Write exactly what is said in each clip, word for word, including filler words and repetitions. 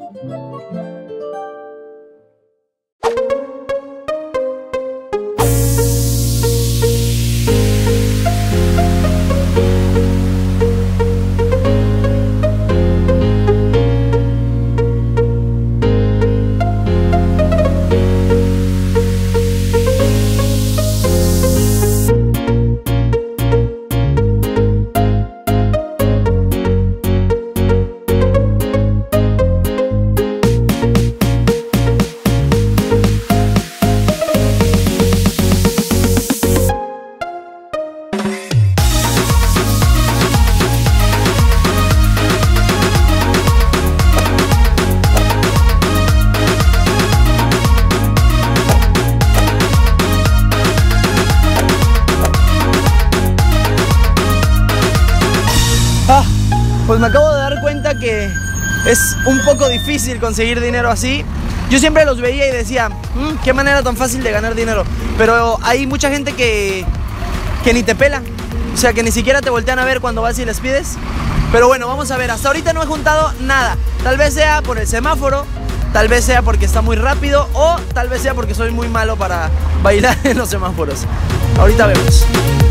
Pues me acabo de dar cuenta que es un poco difícil conseguir dinero así. Yo siempre los veía y decía, mmm, qué manera tan fácil de ganar dinero. Pero hay mucha gente que, que ni te pela. O sea, que ni siquiera te voltean a ver cuando vas y les pides. Pero bueno, vamos a ver. Hasta ahorita no he juntado nada. Tal vez sea por el semáforo, tal vez sea porque está muy rápido, o tal vez sea porque soy muy malo para bailar en los semáforos. Ahorita vemos.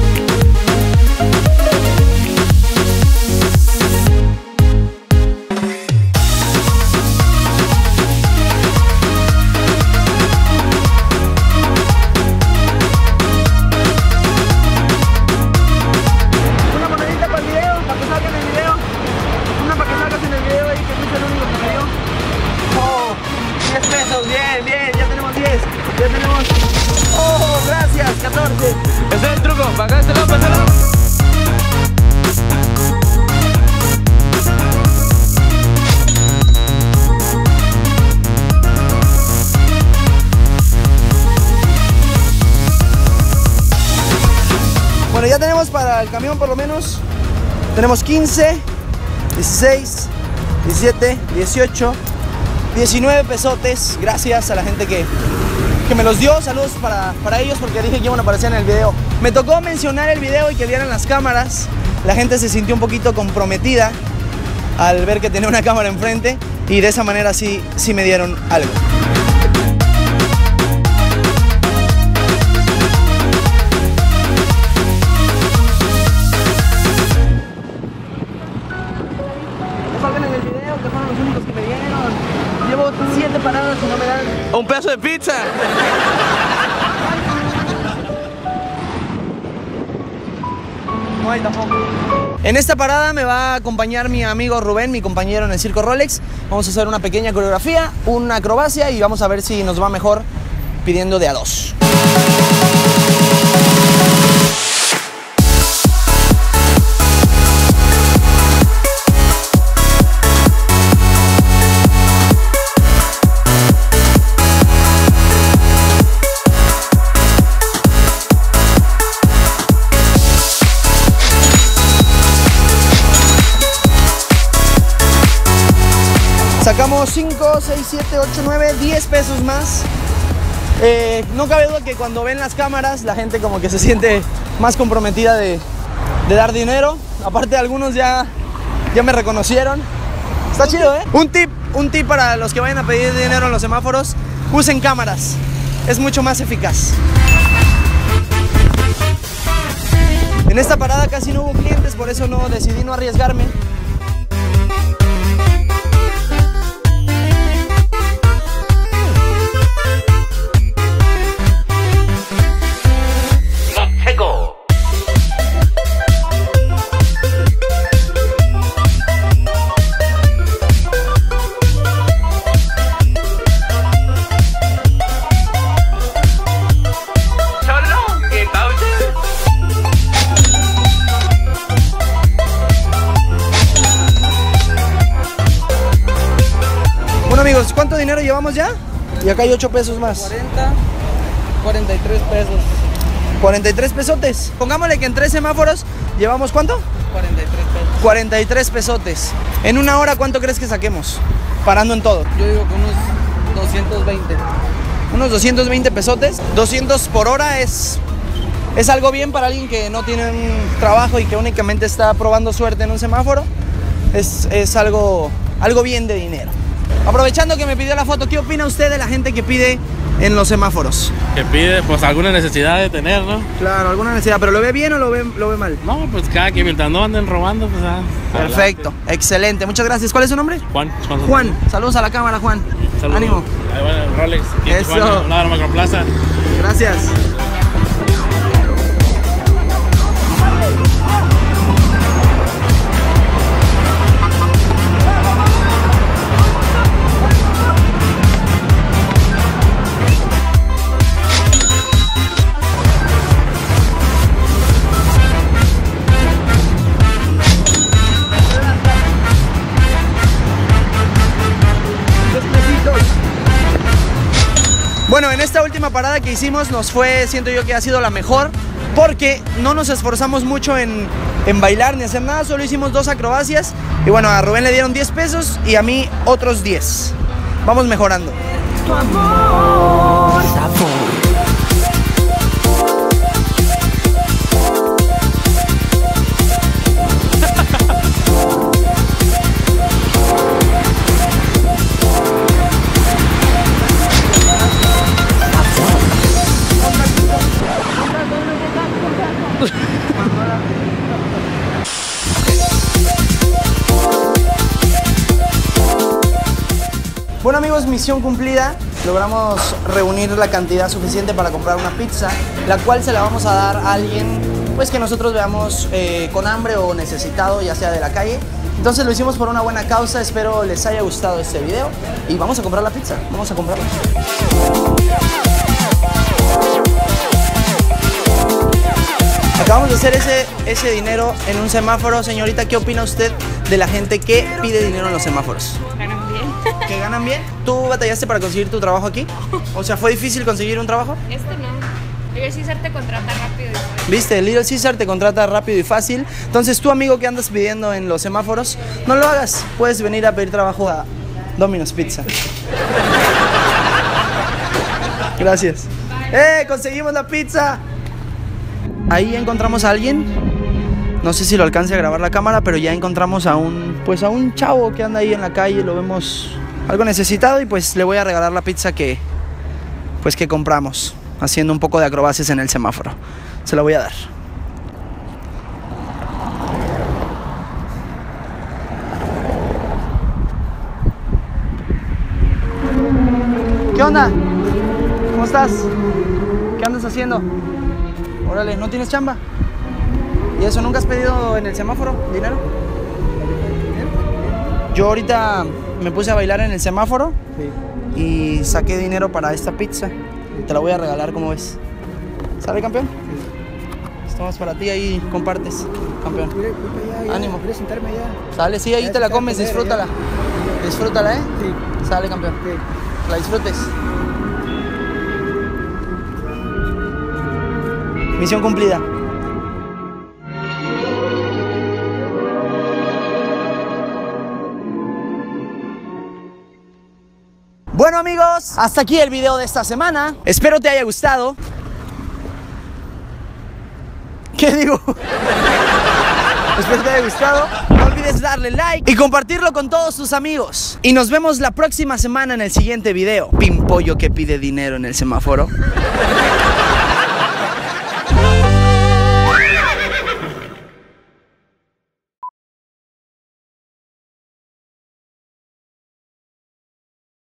Ya tenemos. ¡Oh, gracias! catorce. Ese es el truco. Pagáselo, pásalo. Bueno, ya tenemos para el camión por lo menos. Tenemos quince, dieciséis, diecisiete, dieciocho, diecinueve pesotes. Gracias a la gente que, que me los dio. Saludos para, para ellos porque dije que iban a aparecer en el video. Me tocó mencionar el video y que vieran las cámaras. La gente se sintió un poquito comprometida al ver que tenía una cámara enfrente y de esa manera sí, sí me dieron algo. Llevo siete paradas y no me dan un pedazo de pizza. No hay tampoco. En esta parada me va a acompañar mi amigo Rubén, mi compañero en el Circo Rolex. Vamos a hacer una pequeña coreografía, una acrobacia y vamos a ver si nos va mejor pidiendo de a dos. Sacamos cinco, seis, siete, ocho, nueve, diez pesos más. Eh, no cabe duda que cuando ven las cámaras la gente como que se siente más comprometida de, de dar dinero. Aparte algunos ya, ya me reconocieron. Está chido, ¿eh? Un tip, un tip para los que vayan a pedir dinero en los semáforos: usen cámaras. Es mucho más eficaz. En esta parada casi no hubo clientes, por eso no decidí no arriesgarme. Amigos, ¿cuánto dinero llevamos ya? Y acá hay ocho pesos más. cuarenta, cuarenta y tres pesos. cuarenta y tres pesotes. Pongámosle que en tres semáforos llevamos ¿cuánto? cuarenta y tres pesos. cuarenta y tres pesotes. En una hora, ¿cuánto crees que saquemos? Parando en todo. Yo digo que unos doscientos veinte. Unos doscientos veinte pesotes. doscientos por hora es, es algo bien para alguien que no tiene un trabajo y que únicamente está probando suerte en un semáforo. Es, es algo, algo bien de dinero. Aprovechando que me pidió la foto, ¿qué opina usted de la gente que pide en los semáforos? Que pide pues alguna necesidad de tener, ¿no? Claro, alguna necesidad, pero ¿lo ve bien o lo ve, lo ve mal? No, pues cada que mientras no anden robando, pues ah, Perfecto, adelante. Excelente, muchas gracias. ¿Cuál es su nombre? Juan, Juan, Juan, saludos a la cámara, Juan. Saludos. Ánimo. Ahí va el Rolex. Aquí en Eso. Tijuana, al lado de la Macroplaza. Gracias. Bueno, en esta última parada que hicimos nos fue, siento yo que ha sido la mejor, porque no nos esforzamos mucho en, en bailar ni hacer nada, solo hicimos dos acrobacias y bueno, a Rubén le dieron diez pesos y a mí otros diez. Vamos mejorando. Tu amor, sabor. Bueno amigos, misión cumplida. Logramos reunir la cantidad suficiente para comprar una pizza, la cual se la vamos a dar a alguien pues que nosotros veamos eh, con hambre o necesitado, ya sea de la calle. Entonces lo hicimos por una buena causa. Espero les haya gustado este video y vamos a comprar la pizza. Vamos a comprarla. Acabamos de hacer ese, ese dinero en un semáforo. Señorita, ¿qué opina usted de la gente que pide dinero en los semáforos? Ganan bien. ¿Que ganan bien? ¿Tú batallaste para conseguir tu trabajo aquí? O sea, ¿fue difícil conseguir un trabajo? Este no. Little Caesar te contrata rápido y fácil. ¿Viste? Little Caesar te contrata rápido y fácil. Entonces, tú, amigo, que andas pidiendo en los semáforos, no lo hagas. Puedes venir a pedir trabajo a Domino's Pizza. Gracias. ¡Eh! ¡Conseguimos la pizza! Ahí encontramos a alguien. No sé si lo alcance a grabar la cámara, pero ya encontramos a un, pues a un chavo que anda ahí en la calle. Lo vemos algo necesitado y pues le voy a regalar la pizza que, pues que compramos, haciendo un poco de acrobacias en el semáforo. Se la voy a dar. ¿Qué onda? ¿Cómo estás? ¿Qué andas haciendo? Órale, ¿no tienes chamba? ¿Y eso nunca has pedido en el semáforo dinero? Yo ahorita me puse a bailar en el semáforo sí. Y saqué dinero para esta pizza. Te la voy a regalar, ¿cómo ves? ¿Sale, campeón? Sí. Esto es para ti, ahí compartes, campeón. Ánimo. ¿Quieres sentarme allá? Sale, sí, ahí ya te la te comes, comer, disfrútala. ya. Disfrútala, ¿eh? Sí. Sale, campeón. Sí. La disfrutes. Misión cumplida. Bueno amigos, hasta aquí el video de esta semana. Espero te haya gustado. ¿Qué digo? Espero te haya gustado. No olvides darle like y compartirlo con todos tus amigos. Y nos vemos la próxima semana en el siguiente video. Pimpollo que pide dinero en el semáforo.